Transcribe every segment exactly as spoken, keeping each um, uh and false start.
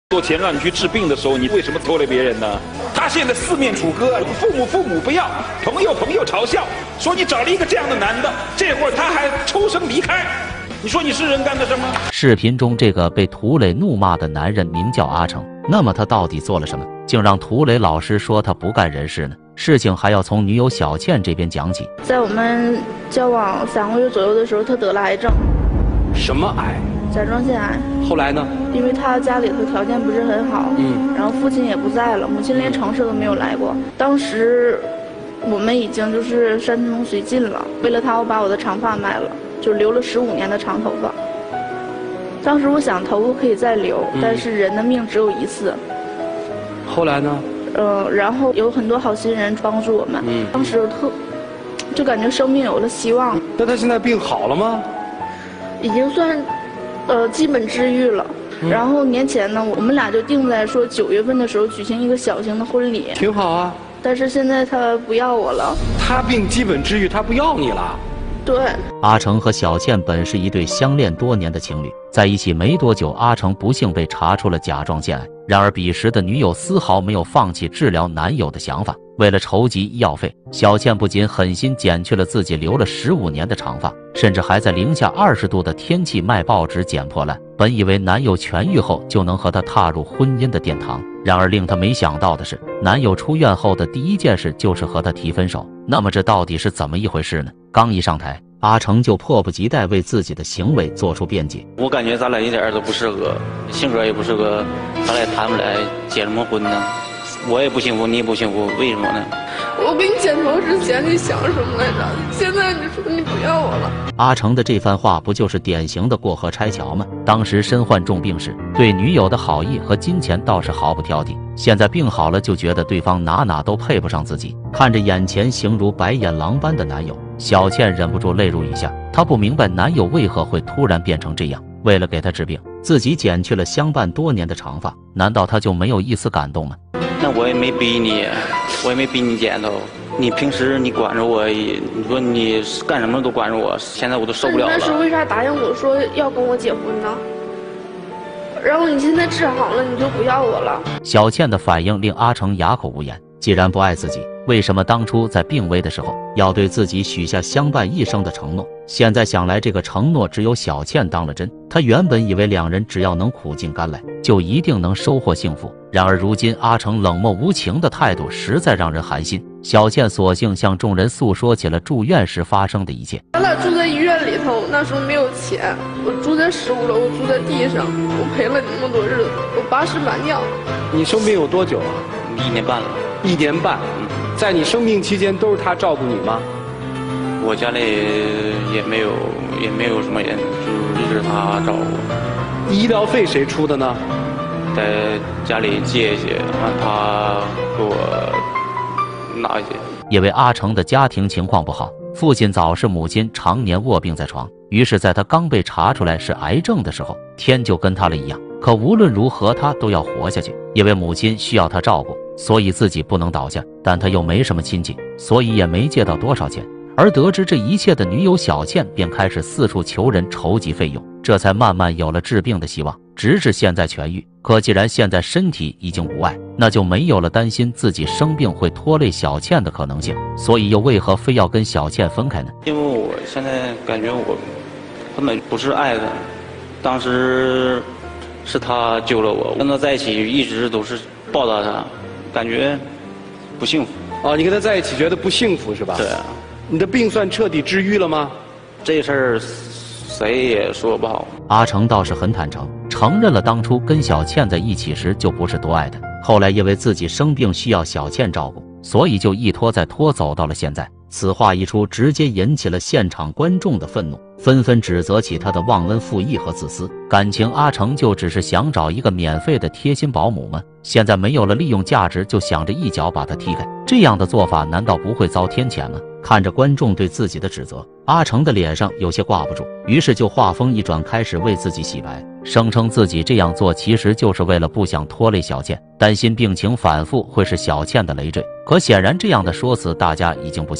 做钱让你去治病的时候，你为什么拖累别人呢？他现在四面楚歌，父母父母不要，朋友朋友嘲笑，说你找了一个这样的男的，这会儿他还抽身离开，你说你是人干的什么？ 视频中这个被涂磊怒骂的男人名叫阿成，那么他到底做了什么，竟让涂磊老师说他不干人事呢？事情还要从女友小倩这边讲起。 在我们交往三个月左右的时候，他得了癌症。 什么癌？ 甲状腺癌。 后来呢？ 因为他家里头条件不是很好，嗯，然后父亲也不在了，母亲连城市都没有来过。当时我们已经就是山穷水尽了，为了他，我把我的长发卖了，就留了十五年的长头发。当时我想头发可以再留，嗯、但是人的命只有一次。 后来呢？ 呃，然后有很多好心人帮助我们，嗯，当时特就感觉生命有了希望。 那他现在病好了吗？ 已经算。呃，基本治愈了。嗯、然后年前呢，我们俩就定在说九月份的时候举行一个小型的婚礼。 挺好啊。 但是现在他不要我了。 他病基本治愈，他不要你了。 对。 阿成和小倩本是一对相恋多年的情侣，在一起没多久，阿成不幸被查出了甲状腺癌。然而彼时的女友丝毫没有放弃治疗男友的想法。为了筹集医药费，小倩不仅狠心剪去了自己留了十五年的长发，甚至还在零下二十度的天气卖报纸捡破烂。本以为男友痊愈后就能和她踏入婚姻的殿堂，然而令她没想到的是，男友出院后的第一件事就是和她提分手。那么这到底是怎么一回事呢？刚一上台，阿成就迫不及待为自己的行为做出辩解。 我感觉咱俩一点都不适合，性格也不适合，咱俩谈不来，结什么婚呢？我也不幸福，你也不幸福，为什么呢？ 我给你剪头之前你想什么来着？现在你说你不要我了。 阿成的这番话不就是典型的过河拆桥吗？当时身患重病时，对女友的好意和金钱倒是毫不挑剔，现在病好了就觉得对方哪哪都配不上自己。看着眼前形如白眼狼般的男友，小倩忍不住泪如雨下。她不明白男友为何会突然变成这样，为了给她治病，自己剪去了相伴多年的长发，难道他就没有一丝感动吗？ 那我也没逼你，我也没逼你剪头。你平时你管着我，你说你干什么都管着我，现在我都受不了了。 那是为啥答应我说要跟我结婚呢？然后你现在治好了，你就不要我了。 小倩的反应令阿成哑口无言。既然不爱自己，为什么当初在病危的时候要对自己许下相伴一生的承诺？现在想来，这个承诺只有小倩当了真。她原本以为两人只要能苦尽甘来，就一定能收获幸福。然而如今阿成冷漠无情的态度实在让人寒心。小倩索性向众人诉说起了住院时发生的一切。 咱俩住在医院里头，那时候没有钱，我住在十五楼，我住在地上，我陪了你那么多日子，我把屎把尿。 你生病有多久啊？ 一年半了。 一年半。嗯，在你生病期间都是他照顾你吗？ 我家里也没有，也没有什么人，就是他照顾。 医疗费谁出的呢？ 在家里借一些，让他给我拿一些。 因为阿成的家庭情况不好，父亲早逝，母亲常年卧病在床。于是在他刚被查出来是癌症的时候，天就跟他了一样。可无论如何，他都要活下去，因为母亲需要他照顾，所以自己不能倒下。但他又没什么亲戚，所以也没借到多少钱。而得知这一切的女友小倩便开始四处求人筹集费用，这才慢慢有了治病的希望，直至现在痊愈。可既然现在身体已经无碍，那就没有了担心自己生病会拖累小倩的可能性。所以又为何非要跟小倩分开呢？ 因为我现在感觉我根本不是爱她，当时是他救了我，跟他在一起一直都是报答他，感觉不幸福。 哦，你跟他在一起觉得不幸福是吧？ 对啊。 你的病算彻底治愈了吗？ 这事儿谁也说不好。 阿成倒是很坦诚，承认了当初跟小倩在一起时就不是多爱的，后来因为自己生病需要小倩照顾，所以就一拖再拖走到了现在。此话一出，直接引起了现场观众的愤怒，纷纷指责起他的忘恩负义和自私。感情阿成就只是想找一个免费的贴心保姆吗？现在没有了利用价值，就想着一脚把他踢开，这样的做法难道不会遭天谴吗？看着观众对自己的指责，阿成的脸上有些挂不住，于是就话锋一转，开始为自己洗白，声称自己这样做其实就是为了不想拖累小倩，担心病情反复会是小倩的累赘。可显然这样的说辞大家已经不信了，但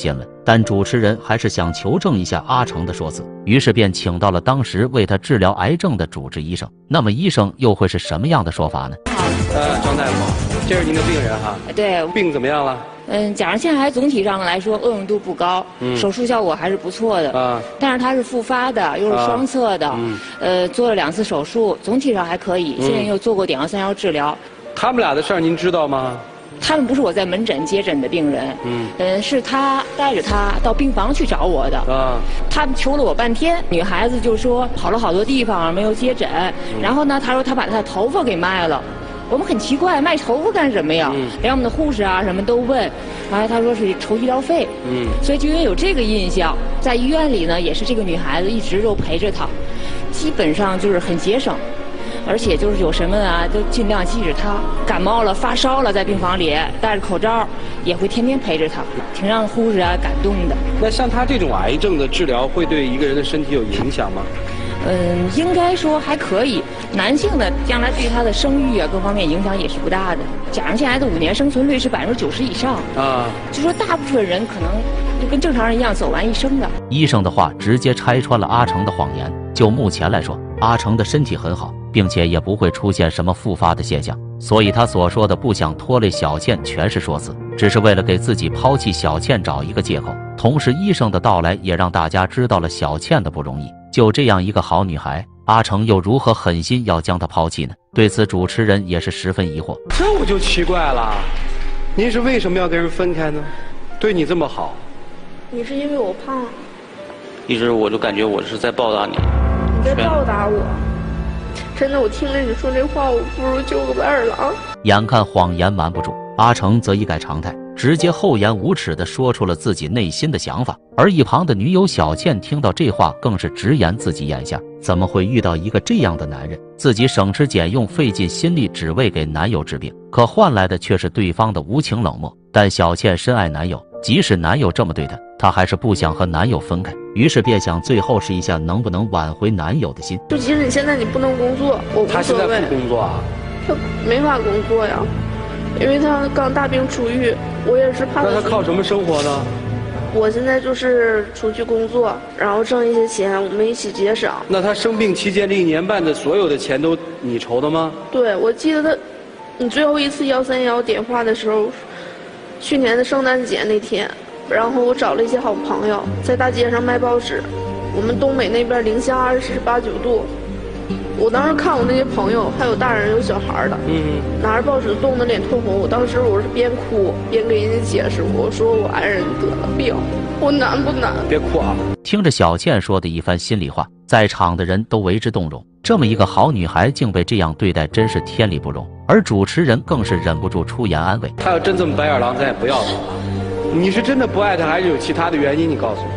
但主持人还是想求证一下阿成的说辞，于是便请到了当时为他治疗癌症的主治医生。那么医生又会是什么样的说法呢？ 呃，张大夫，这是您的病人哈？ 对， 病怎么样了？ 嗯，甲状腺癌总体上来说恶用度不高，嗯、手术效果还是不错的啊。但是它是复发的，又是双侧的，啊嗯、呃，做了两次手术，总体上还可以。现在又做过点药三幺治疗。 他们俩的事儿您知道吗？ 他们不是我在门诊接诊的病人，嗯，呃，是他带着他到病房去找我的啊。他们求了我半天，女孩子就说跑了好多地方没有接诊，嗯、然后呢，他说他把他的头发给卖了。我们很奇怪，卖头发干什么呀？嗯、连我们的护士啊什么都问，后来他说是筹医疗费。嗯，所以就因为有这个印象，在医院里呢，也是这个女孩子一直都陪着他，基本上就是很节省，而且就是有什么啊都尽量记着他。感冒了、发烧了，在病房里戴着口罩，也会天天陪着他，挺让护士啊感动的。 那像他这种癌症的治疗，会对一个人的身体有影响吗？ 嗯，应该说还可以。男性的将来对他的生育啊各方面影响也是不大的。甲状腺癌的五年生存率是百分之九十以上啊，就说大部分人可能就跟正常人一样走完一生的。 医生的话直接拆穿了阿成的谎言。就目前来说，阿成的身体很好，并且也不会出现什么复发的现象，所以他所说的不想拖累小倩全是说辞，只是为了给自己抛弃小倩找一个借口。同时，医生的到来也让大家知道了小倩的不容易。就这样一个好女孩，阿成又如何狠心要将她抛弃呢？对此，主持人也是十分疑惑。 这我就奇怪了，您是为什么要跟人分开呢？对你这么好， 你是因为我胖？ 一直我就感觉我是在报答你。 你在报答我？真的，我听着你说这话，我不如救个白眼狼。 眼看谎言瞒不住，阿成则一改常态，直接厚颜无耻地说出了自己内心的想法。而一旁的女友小倩听到这话，更是直言自己眼下怎么会遇到一个这样的男人，自己省吃俭用费尽心力只为给男友治病，可换来的却是对方的无情冷漠。但小倩深爱男友，即使男友这么对她，她还是不想和男友分开，于是便想最后试一下能不能挽回男友的心。 就即使你现在你不能工作，我无所谓。 他现在不工作啊？ 他没法工作呀，因为他刚大病初愈，我也是怕他。 那他靠什么生活呢？ 我现在就是出去工作，然后挣一些钱，我们一起节省。 那他生病期间这一年半的所有的钱都你筹的吗？ 对，我记得他，你最后一次幺三幺点话的时候，去年的圣诞节那天，然后我找了一些好朋友，在大街上卖报纸。我们东北那边零下二十八九度，我当时看我那些朋友，还有大人有小孩的，嗯，拿着报纸冻得脸通红。我当时我是边哭边给人家解释，我说我爱人得了病，我难不难？ 别哭啊！ 听着小倩说的一番心里话，在场的人都为之动容。这么一个好女孩竟被这样对待，真是天理不容。而主持人更是忍不住出言安慰： 他要真这么白眼狼，咱也不要他。你是真的不爱他，还是有其他的原因？你告诉我。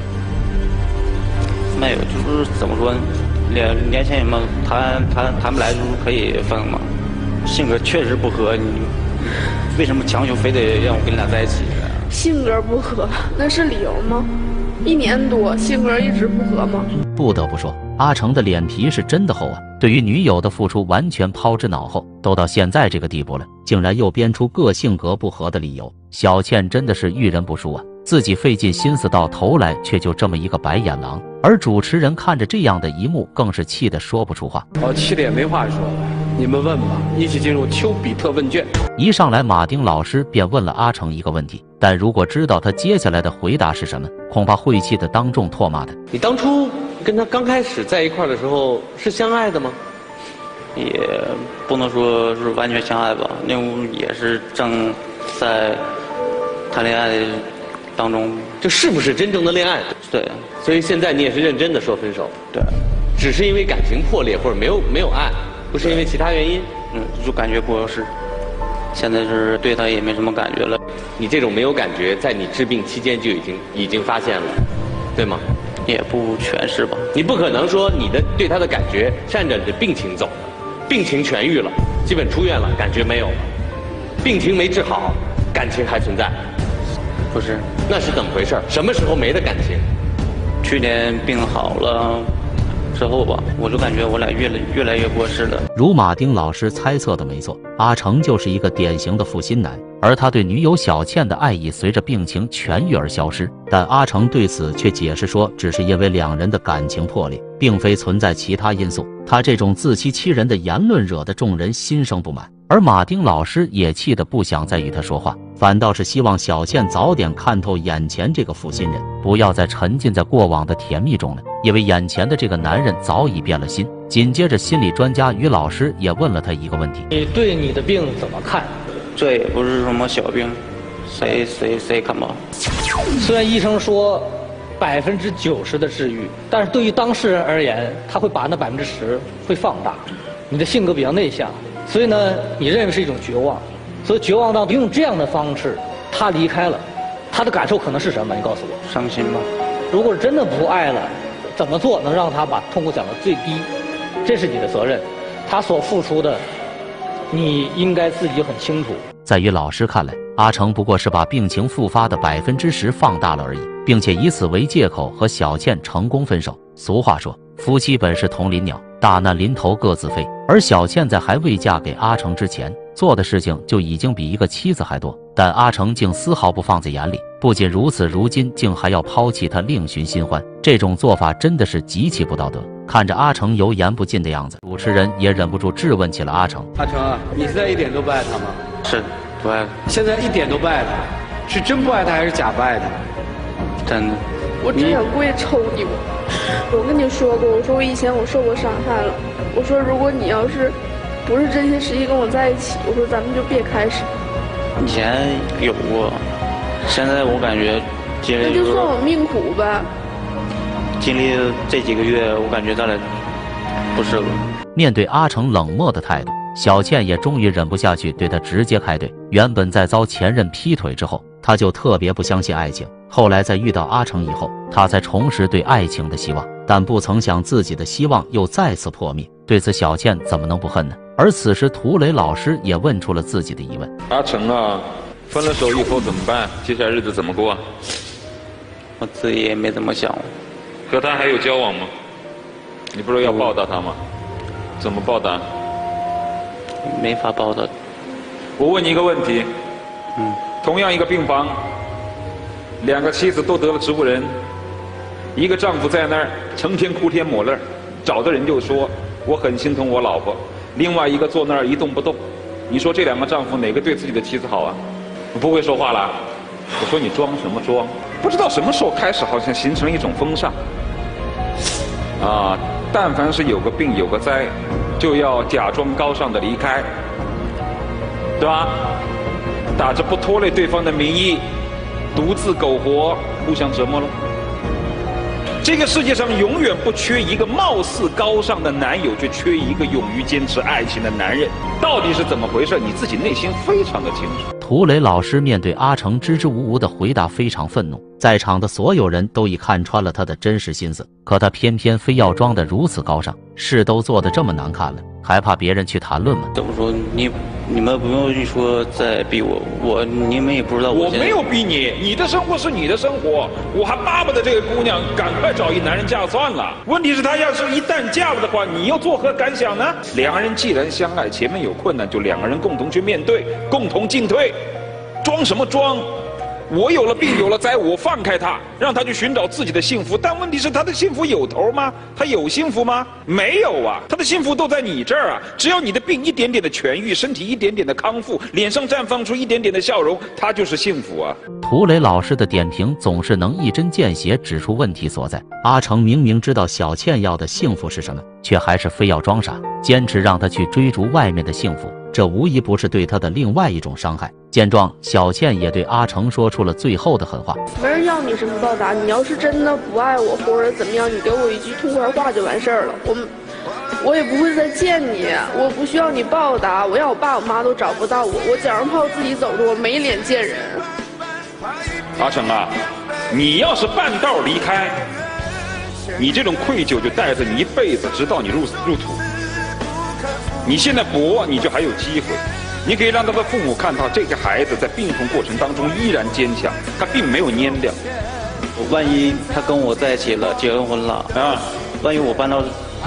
没有，就是怎么说呢？年年轻人嘛，谈谈谈不来就是可以分嘛。性格确实不合，你为什么强求非得让我跟你俩在一起呢？ 性格不合，那是理由吗？一年多，性格一直不合吗？ 不得不说，阿成的脸皮是真的厚啊！对于女友的付出完全抛之脑后，都到现在这个地步了，竟然又编出个性格不合的理由。小倩真的是遇人不淑啊！自己费尽心思，到头来却就这么一个白眼狼。而主持人看着这样的一幕，更是气得说不出话。 哦，气得也没话说。你们问吧，一起进入丘比特问卷。 一上来，马丁老师便问了阿成一个问题，但如果知道他接下来的回答是什么，恐怕会气得当众唾骂他。 你当初跟他刚开始在一块的时候是相爱的吗？ 也不能说是完全相爱吧，那也是正在谈恋爱当中。 这是不是真正的恋爱？ 对。 所以现在你也是认真的说分手？ 对。 只是因为感情破裂或者没有没有爱，不是因为其他原因？ 嗯，就感觉不合适。现在是对他也没什么感觉了。 你这种没有感觉，在你治病期间就已经已经发现了，对吗？ 也不全是吧。 你不可能说你的对他的感觉是按照你的病情走的，病情痊愈了，基本出院了，感觉没有了，病情没治好，感情还存在。 不是， 那是怎么回事？什么时候没的感情？ 去年病好了， 之后吧，我就感觉我俩越来越来越过世了。 如马丁老师猜测的没错，阿成就是一个典型的负心男，而他对女友小倩的爱意随着病情痊愈而消失。但阿成对此却解释说，只是因为两人的感情破裂，并非存在其他因素。他这种自欺欺人的言论惹得众人心生不满。而马丁老师也气得不想再与他说话，反倒是希望小倩早点看透眼前这个负心人，不要再沉浸在过往的甜蜜中了，因为眼前的这个男人早已变了心。紧接着，心理专家于老师也问了他一个问题： 你对你的病怎么看？ 这也不是什么小病，谁谁谁看吧。 虽然医生说百分之九十的治愈，但是对于当事人而言，他会把那百分之十会放大。你的性格比较内向。所以呢，你认为是一种绝望，所以绝望到用这样的方式，他离开了，他的感受可能是什么？你告诉我。 伤心吧。 如果真的不爱了，怎么做能让他把痛苦降到最低？这是你的责任，他所付出的，你应该自己很清楚。 在于老师看来，阿成不过是把病情复发的百分之十放大了而已，并且以此为借口和小倩成功分手。俗话说，夫妻本是同林鸟，大难临头各自飞。而小倩在还未嫁给阿成之前，做的事情就已经比一个妻子还多，但阿成竟丝毫不放在眼里。不仅如此，如今竟还要抛弃她，另寻新欢，这种做法真的是极其不道德。看着阿成油盐不进的样子，主持人也忍不住质问起了阿成： 阿成啊，你现在一点都不爱他吗？ 是，不爱他。 现在一点都不爱他，是真不爱他还是假不爱他？ 真的。 我只想跪抽你我。我跟你说过，我说我以前我受过伤害了。我说如果你要是不是真心实意跟我在一起，我说咱们就别开始。 以前有过，现在我感觉经历， 那就算我命苦呗。 经历这几个月，我感觉咱俩不适合。 面对阿成冷漠的态度，小倩也终于忍不下去，对他直接开怼。原本在遭前任劈腿之后，她就特别不相信爱情，后来在遇到阿成以后，她才重拾对爱情的希望。但不曾想自己的希望又再次破灭，对此小倩怎么能不恨呢？而此时涂磊老师也问出了自己的疑问： 阿成啊，分了手以后怎么办？接下来日子怎么过？ 我自己也没怎么想。 和他还有交往吗？你不是要报答他吗？怎么报答？ 没法报答。 我问你一个问题， 嗯， 同样一个病房，两个妻子都得了植物人。一个丈夫在那儿成天哭天抹泪，找的人就说我很心疼我老婆；另外一个坐那儿一动不动。你说这两个丈夫哪个对自己的妻子好啊？不会说话了。我说你装什么装？不知道什么时候开始，好像形成一种风尚。啊，但凡是有个病有个灾，就要假装高尚的离开，对吧？打着不拖累对方的名义，独自苟活，互相折磨喽。这个世界上永远不缺一个貌似高尚的男友，却缺一个勇于坚持爱情的男人。到底是怎么回事？你自己内心非常的清楚。 涂磊老师面对阿成支支吾吾的回答非常愤怒，在场的所有人都已看穿了他的真实心思，可他偏偏非要装得如此高尚，事都做得这么难看了，还怕别人去谈论吗？ 怎么说？你你们不用说再逼我，我你们也不知道我。 我没有逼你，你的生活是你的生活，我还巴不得这个姑娘赶快找一男人嫁算了。问题是她要是一旦嫁了的话，你又作何感想呢？两个人既然相爱，前面有困难就两个人共同去面对，共同进退，装什么装？我有了病有了灾，我放开他，让他去寻找自己的幸福。但问题是，他的幸福有头吗？他有幸福吗？没有啊，他的幸福都在你这儿啊！只要你的病一点点的痊愈，身体一点点的康复，脸上绽放出一点点的笑容，他就是幸福啊！ 涂磊老师的点评总是能一针见血指出问题所在。阿成明明知道小倩要的幸福是什么，却还是非要装傻，坚持让她去追逐外面的幸福。这无疑不是对他的另外一种伤害。见状，小倩也对阿成说出了最后的狠话： 没人要你什么报答，你要是真的不爱我或者怎么样，你给我一句痛快话就完事儿了。我们，我也不会再见你，我不需要你报答。我要我爸我妈都找不到我，我脚上泡自己走着，我没脸见人。 阿成啊，你要是半道离开，你这种愧疚就带着你一辈子，直到你入入土。你现在搏，你就还有机会，你可以让他的父母看到这个孩子在病痛过程当中依然坚强，他并没有蔫掉。 万一他跟我在一起了，结了婚了啊，万一我搬到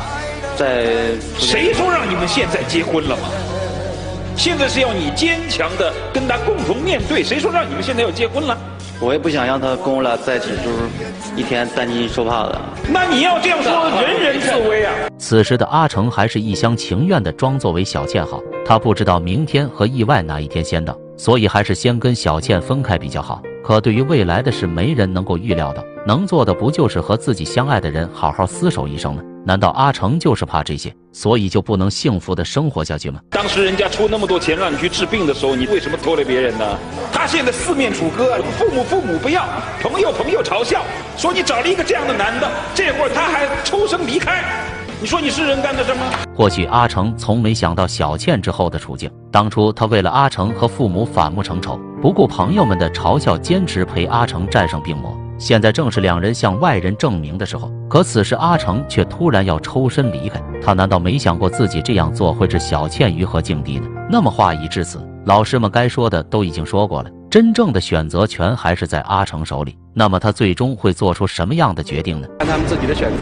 在谁说让你们现在结婚了吗？现在是要你坚强的跟他共同面对，谁说让你们现在要结婚了？ 我也不想让他跟我俩在一起，就是一天担惊受怕的。 那你要这样说，人人自危啊！ 此时的阿成还是一厢情愿的装作为小倩好，他不知道明天和意外哪一天先到，所以还是先跟小倩分开比较好。可对于未来的事，没人能够预料到，能做的不就是和自己相爱的人好好厮守一生吗？难道阿成就是怕这些，所以就不能幸福的生活下去吗？ 当时人家出那么多钱让你去治病的时候，你为什么拖累别人呢？他现在四面楚歌，父母父母不要，朋友朋友嘲笑，说你找了一个这样的男的，这会儿他还抽身离开，你说你是人干的什么？ 或许阿成从没想到小倩之后的处境，当初他为了阿成和父母反目成仇，不顾朋友们的嘲笑，坚持陪阿成战胜病魔。现在正是两人向外人证明的时候，可此时阿成却突然要抽身离开，他难道没想过自己这样做会置小倩于何境地呢？那么话已至此，老师们该说的都已经说过了，真正的选择权还是在阿成手里。那么他最终会做出什么样的决定呢？ 看他们自己的选择。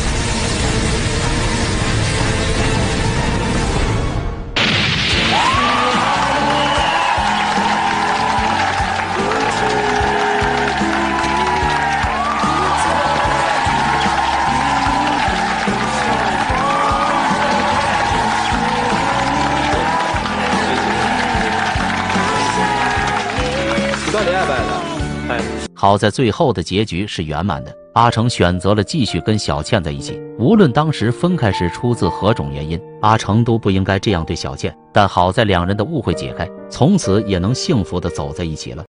好在最后的结局是圆满的，阿成选择了继续跟小倩在一起，无论当时分开时出自何种原因，阿成都不应该这样对小倩，但好在两人的误会解开，从此也能幸福的走在一起了。